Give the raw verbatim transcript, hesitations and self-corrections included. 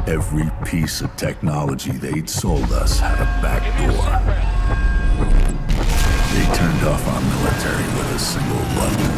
Every piece of technology they'd sold us had a back door. They turned off our military with a single button.